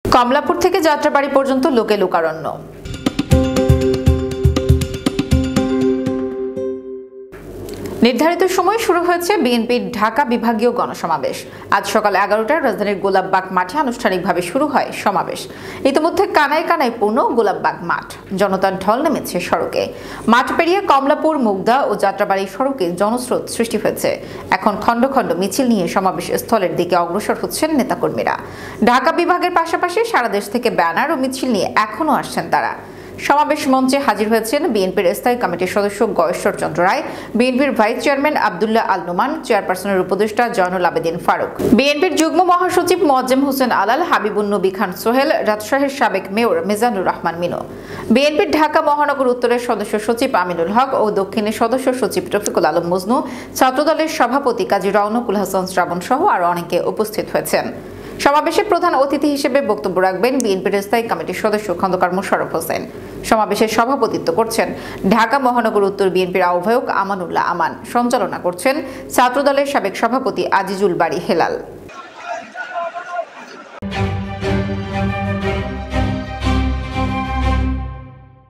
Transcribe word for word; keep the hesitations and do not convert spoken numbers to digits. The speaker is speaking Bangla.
কমলাপুর থেকে যাত্রাবাড়ি পর্যন্ত লোকে লোকারণ্য। নির্ধারিত সময় শুরু হয়েছে বিএনপির ঢাকা বিভাগীয় গণসমাবেশ। আজ সকাল এগারোটায় রাজধানীর গোলাপবাগ মাঠে আনুষ্ঠানিকভাবে শুরু হয় সমাবেশ। ইতিমধ্যে কানায় কানায় পূর্ণ গোলাপবাগ মাঠ, জনতার ঢল নেমেছে সড়কে। মাঠ পেরিয়ে কমলাপুর, মুগদা ও যাত্রাবাড়ি সড়কে জনস্রোত সৃষ্টি হয়েছে। এখন খণ্ড খণ্ড মিছিল নিয়ে সমাবেশ স্থলের দিকে অগ্রসর হচ্ছেন নেতাকর্মীরা। ঢাকা বিভাগের পাশাপাশি সারা দেশ থেকে ব্যানার ও মিছিল নিয়ে এখনও আসছেন তারা। সমাবেশ মঞ্চে হাজির হয়েছেন বিএনপির স্থায়ী কমিটির সদস্য গয়েশ্বর চন্দ্র রায়, বিএনপির ভাইস চেয়ারম্যান আব্দুল্লাহ আল নোমান, চেয়ারপারসনের উপদেষ্টা জয়নুল আবেদিন ফারুক, বিএনপির যুগ্ম মহাসচিব মোয়াজ্জেম হোসেন আলাল, হাবিবুন নবী খান সোহেল, রাজশাহীর সাবেক মেয়র মিজানুর রহমান মিনু, বিএনপির ঢাকা মহানগর উত্তরের সদস্য সচিব আমিনুল হক ও দক্ষিণের সদস্য সচিব রফিকুল আলম মজনু, ছাত্রদলের সভাপতি কাজী রওনকুল হাসান শ্রাবণ সহ আরও অনেকে উপস্থিত হয়েছেন। সমাবেশে প্রধান অতিথি হিসেবে বক্তব্য রাখবেন বিএনপির স্থায়ী কমিটির সদস্য খন্দকার মোশাররফ হোসেন। সমাবেশে সভাপতিত্ব করছেন ঢাকা মহানগর উত্তর বিএনপির আহ্বায়ক আমানুল্লাহ আমান। সঞ্চালনা করছেন ছাত্রদলের সাবেক সভাপতি আজিজুল বারী হেলাল।